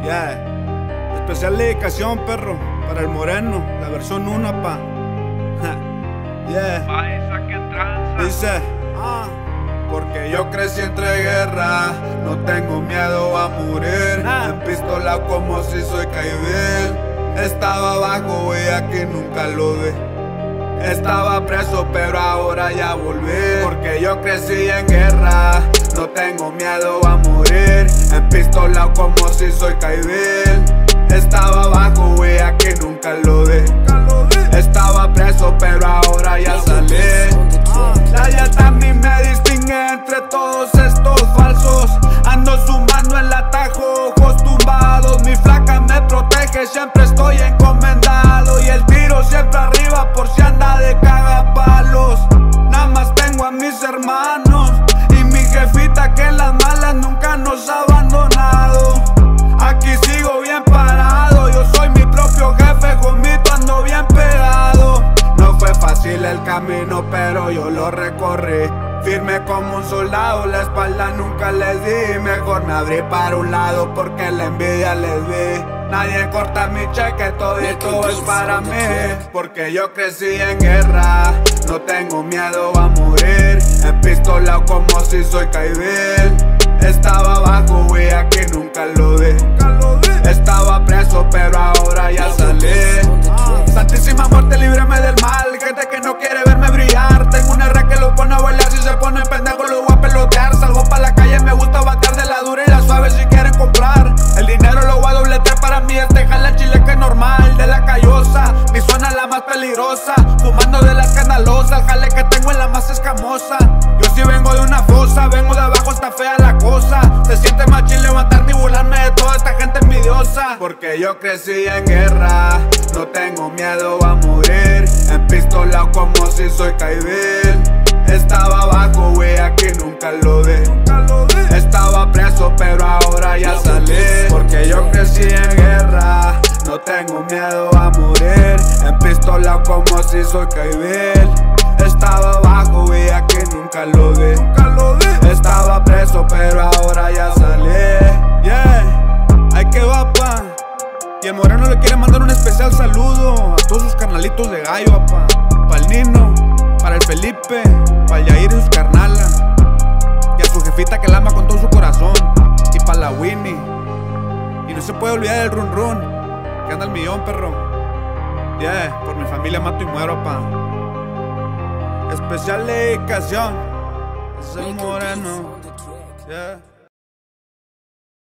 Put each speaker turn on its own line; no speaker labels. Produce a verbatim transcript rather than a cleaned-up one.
Yeah. Especial dedicación, perro, para el moreno, la versión uno, pa. Yeah.
Paisa que tranza.
Dice, ah, porque yo crecí entre guerras, no tengo miedo a morir.
Ah.
Empistolado como si soy Caibel. Estaba abajo y aquí nunca lo ve. Estaba preso pero ahora ya volví. Porque yo crecí en guerra, no tengo miedo a morir. Empistolado como si soy Caibel. Estaba abajo y aquí nunca lo ve. Estaba preso pero ahora ya salí. La lealtad a mí me distingue entre todos estos falsos. Ando sumando el atajo, ojos tumbados. Mi flaca me protege, siempre estoy encomendado. Y el tiro siempre arriba por si anda de cagapalos. Nada más tengo a mis hermanos y mi jefita que en las malas nunca nos ha abandonado. Aquí sigo bien parado, yo soy mi propio jefe, jomito, ando bien pegado. No fue fácil el camino, pero yo lo recorrí. Firme como un soldado, la espalda nunca les di. Mejor me abrí para un lado porque la envidia les vi. Nadie corta mi cheque, todo y todo es para mí. Porque yo crecí en guerra, no tengo miedo a morir. Empistolado como si soy Caibel. Estaba abajo y aquí nunca lo vi. Estaba preso pero ahora ya salí. Santísima muerte, líbrame del mal. Gente que no quiere verme brillar. Tengo un R que lo pone a bailar. Si se pone pendejo lo voy a pelotear. Salgo pa' la calle, me gusta batear de la dura y la suave si quieren comprar. El dinero lo voy a dobletear para mí. Este jala chile que es normal, de la callosa. Mi zona es la más peligrosa. Fumando de la escandalosa. El jale que tengo es la más escamosa. Yo sí vengo de una fosa, vengo de abajo, está fea la cosa. Se siente más chill levantarme y burlarme de toda esta gente envidiosa. Porque yo crecí en guerra, no tengo miedo a morir. Empistolado como si soy Caibel. Estaba abajo, güey, aquí nunca lo ve. Estaba preso, pero ahora ya salí. Porque yo crecí en guerra, no tengo miedo a morir. Empistolado como si soy Caibel. Estaba abajo, güey, aquí nunca lo ve. Estaba preso, pero ahora ya salí. Yeah, hay que va, pa. Y el moreno le quiere mandar un especial saludo a todos sus carnalitos de gallo, apa. Para el Nino, para el Felipe, para el Yair y sus carnalas. Y a su jefita que la ama con todo su corazón. Y para la Winnie. Y no se puede olvidar del run run, que anda al millón, perro. Yeah, por mi familia mato y muero, pa. Especial dedicación, es el moreno. Yeah.